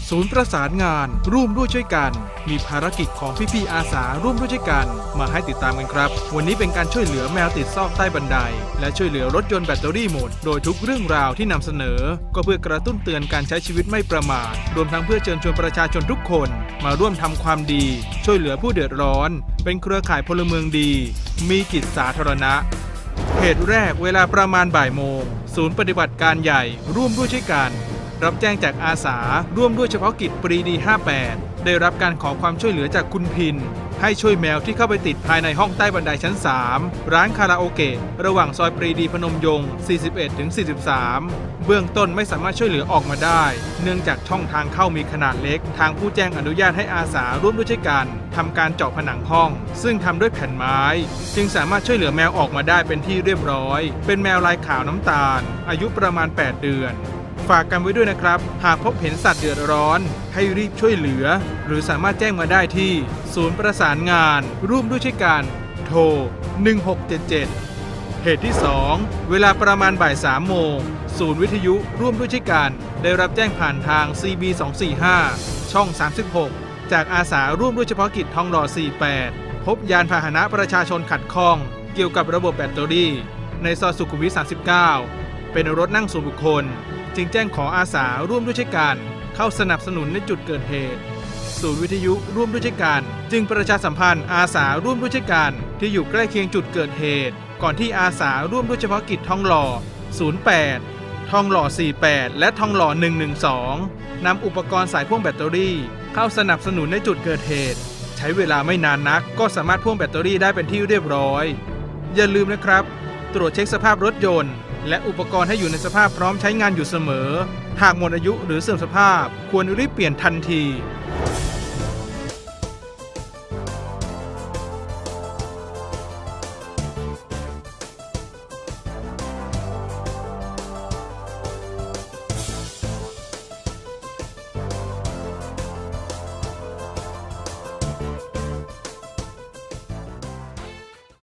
ศูนย์ประสานงานร่วมด้วยช่วยกันมีภารกิจของพี่ๆอาสาร่วมด้วยช่วยกันมาให้ติดตามกันครับวันนี้เป็นการช่วยเหลือแมวติดซอกใต้บันไดและช่วยเหลือรถยนต์แบตเตอรี่หมดโดยทุกเรื่องราวที่นำเสนอก็เพื่อกระตุ้นเตือนการใช้ชีวิตไม่ประมาทรวมทั้งเพื่อเชิญชวนประชาชนทุกคนมาร่วมทำความดีช่วยเหลือผู้เดือดร้อนเป็นเครือข่ายพลเมืองดีมีจิตสาธารณะเหตุแรกเวลาประมาณบ่ายโมงศูนย์ปฏิบัติการใหญ่ร่วมด้วยช่วยกันรับแจ้งจากอาสาร่วมด้วยเฉพาะกิจปรีดี 58ได้รับการขอความช่วยเหลือจากคุณพินให้ช่วยแมวที่เข้าไปติดภายในห้องใต้บันไดชั้น 3ร้านคาราโอเกะระหว่างซอยปรีดีพนมยงค์ 41-43 เบื้องต้นไม่สามารถช่วยเหลือออกมาได้เนื่องจากช่องทางเข้ามีขนาดเล็กทางผู้แจ้งอนุญาตให้อาสาร่วมด้วยช่วยกันทำการเจาะผนังห้องซึ่งทำด้วยแผ่นไม้จึงสามารถช่วยเหลือแมวออกมาได้เป็นที่เรียบร้อยเป็นแมวลายขาวน้ำตาลอายุประมาณ8 เดือนฝากกันไว้ด้วยนะครับหากพบเห็นสัตว์เดือดร้อนให้รีบช่วยเหลือหรือสามารถแจ้งมาได้ที่ศูนย์ประสานงานร่วมด้วยช่วยกันโทร1677เหตุที่ 2เวลาประมาณบ่าย 3 โมงศูนย์วิทยุร่วมด้วยช่วยกันได้รับแจ้งผ่านทาง CB 245ช่อง36จากอาสาร่วมด้วยเฉพาะกิจทองหล่อ48พบยานพาหนะประชาชนขัดข้องเกี่ยวกับระบบแบตเตอรี่ในซอยสุขุมวิท39เป็นรถนั่งส่วนบุคคลจึงแจ้งขออาสาร่วมด้วยช่วยกันเข้าสนับสนุนในจุดเกิดเหตุศูนย์วิทยุร่วมด้วยช่วยกันจึงประชาสัมพันธ์อาสาร่วมด้วยช่วยกันที่อยู่ใกล้เคียงจุดเกิดเหตุก่อนที่อาสาร่วมด้วยเฉพาะกิจทองหล่อ08ทองหล่อ48และทองหล่อ112นำอุปกรณ์สายพ่วงแบตเตอรี่เข้าสนับสนุนในจุดเกิดเหตุใช้เวลาไม่นานนักก็สามารถพ่วงแบตเตอรี่ได้เป็นที่เรียบร้อยอย่าลืมนะครับตรวจเช็คสภาพรถยนต์และอุปกรณ์ให้อยู่ในสภาพพร้อมใช้งานอยู่เสมอหากหมดอายุหรือเสื่อมสภาพควรรีบเปลี่ยนทันที